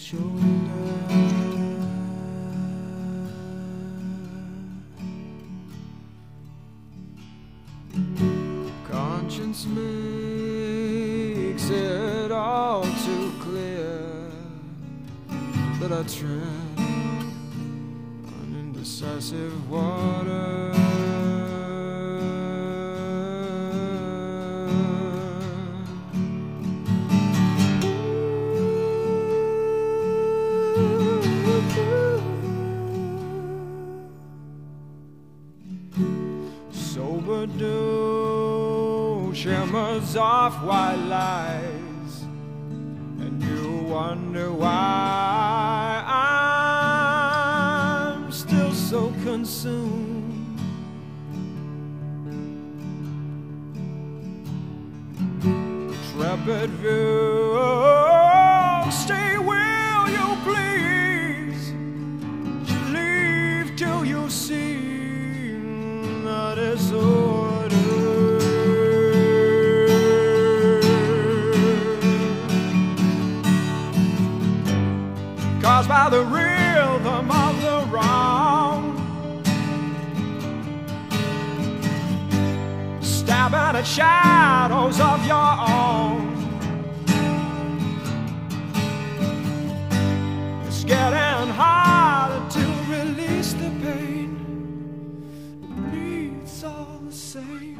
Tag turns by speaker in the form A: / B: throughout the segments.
A: shoulder. Conscience makes it all too clear that I tread on indecisive water. Sober dew shimmers off white lies, and you wonder why I'm still so consumed. Trepid view, stay, will you please? Leave till you see the disorder. Caused by the rhythm of the wrong, stabbing at shadows of your own. It's getting harder to release the pain. It's all the same.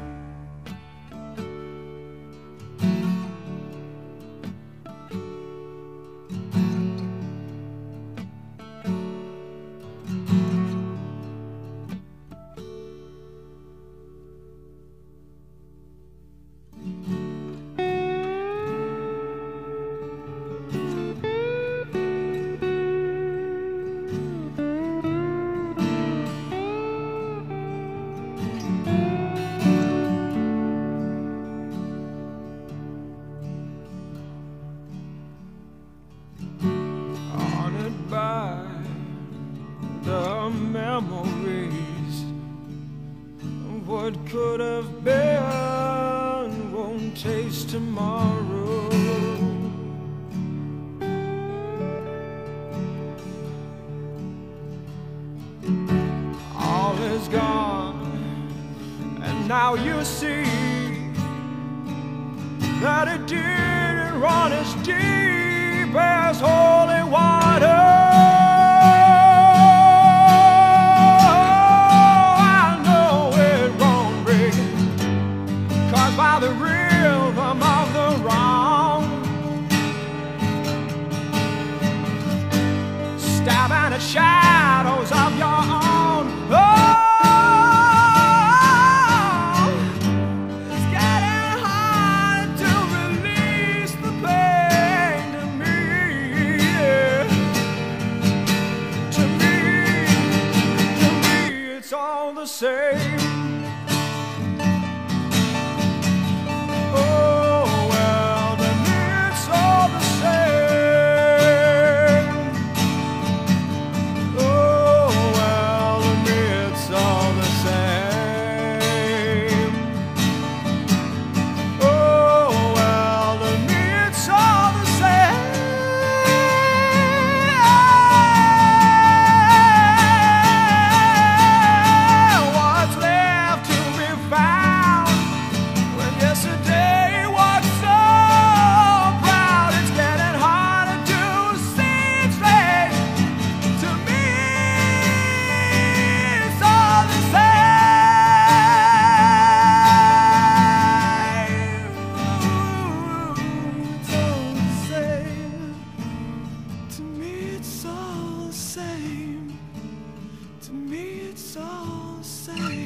A: By the memories of what could have been, won't taste tomorrow. All is gone, and now you see that it didn't run as deep as holy water. By the rhythm of the wrong, stabbing at shadows of your own. Oh, it's getting hard to release the pain to me. To me, it's all the same. To me it's all the same.